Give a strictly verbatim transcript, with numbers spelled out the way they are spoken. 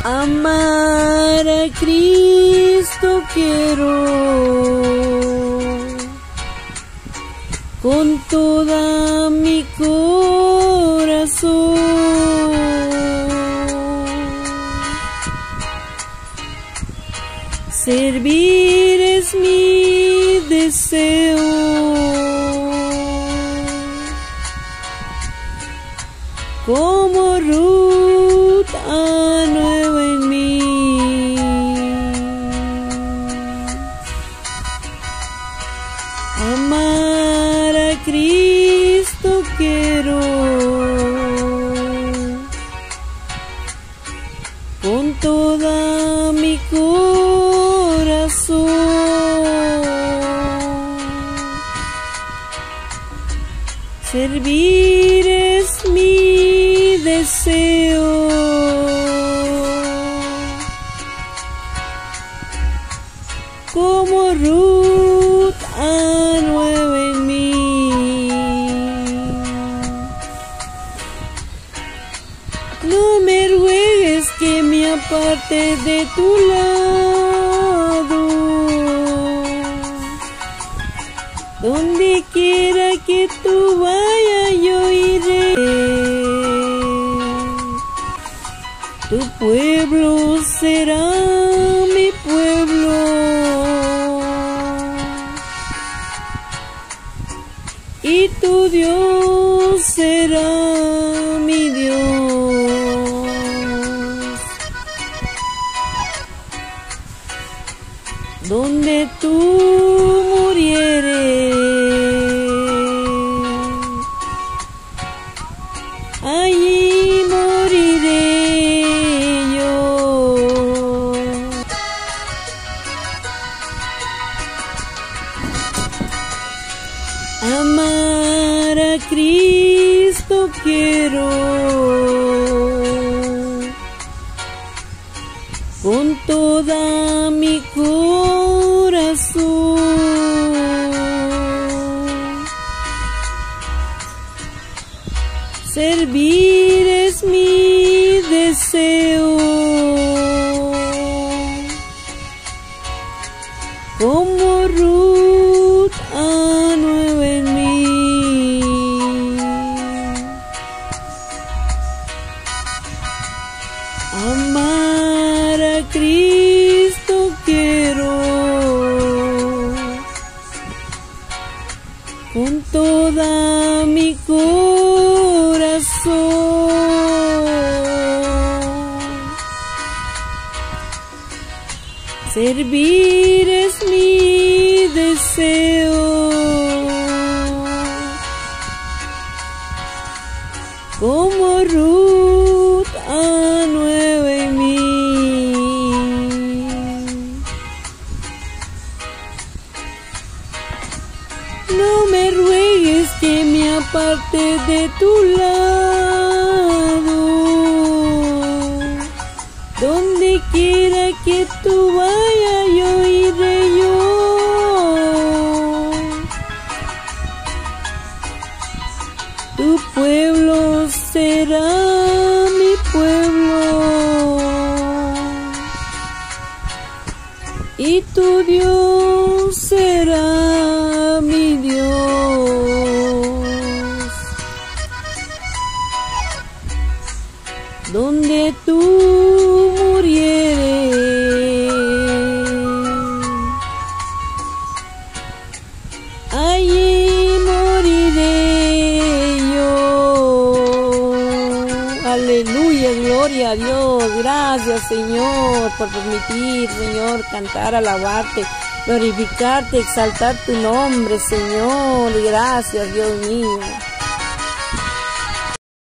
Amar a Cristo quiero, con toda mi corazón. Servir es mi deseo, como Ruth nueva en mí. Amar a Cristo quiero, con toda mi corazón. Servir es mi deseo, como Ruth nueva en mí. No me ruegues que me aparte de tu lado, donde quiera que tú vayas yo iré. Tu pueblo será mi pueblo, y tu Dios será mi Dios. Donde tú murieres, allí moriré yo. Amar a Cristo quiero, con toda mi corazón. Servir es mi deseo, como Ruth nueva en mí. Amar a Cristo quiero, con toda mi corazón. Servir es mi deseo, como Ruth nueva en mí. No me ruegues que me aparte de tu lado, donde quiera que tú vayas yo iré yo. Tu pueblo será mi pueblo, y tu Dios será mi Dios. Donde tú murieres, allí moriré yo. Aleluya, gloria a Dios. Gracias, Señor, por permitir, Señor, cantar, alabarte, glorificarte, exaltar tu nombre, Señor. Gracias, Dios mío.